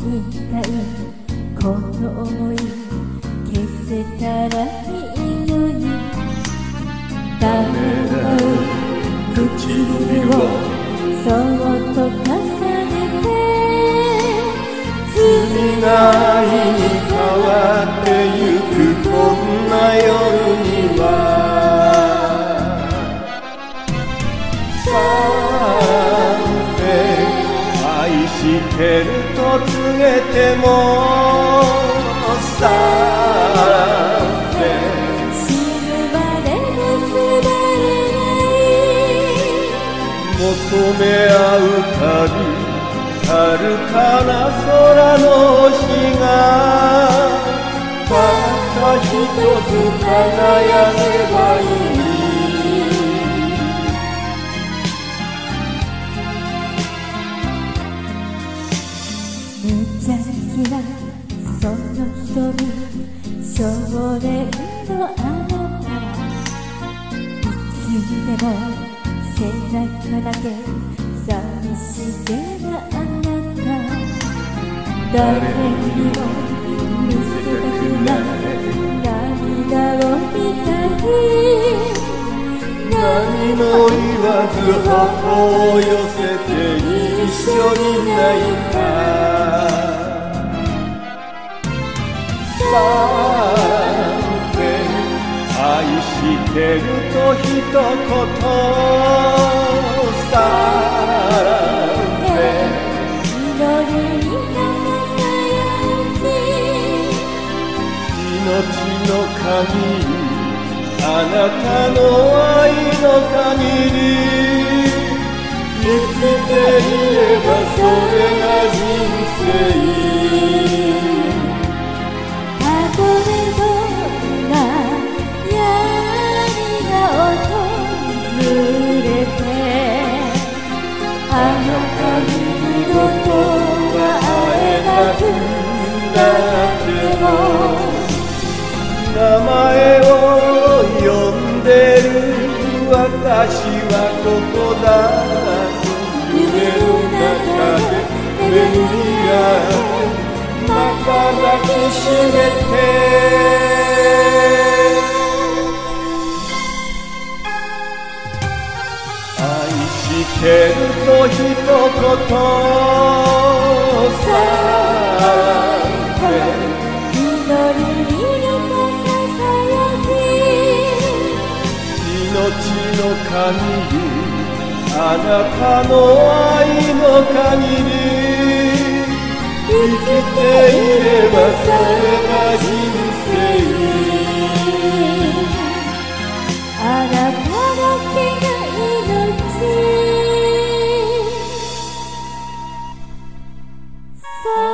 たいこの想い消せたらいいのにためらう唇をそっと重ねて罪ないに変わってゆくこんな夜には愛してると告げてもさ死ぬまで結ばれない求め合うたび遥かな空の星がたった一つ輝けばいい無邪気なその瞳少年のあなたいつでも背中だけ寂しげなあなた誰にも見せたくない涙を見たい何も言わず頬を寄せて一緒に泣いた愛してると一言さ祈りがささやき命の限りあなたの愛の限り生きていればそれが人生たとえどんな闇が訪れてあなたに二度とは会えなくなっても名前を呼んでる私はここだ夢の中で巡り合うまた抱きしめて愛してると一言さ命の限りあなたの愛の限り生きていればそれが人生あなただけが命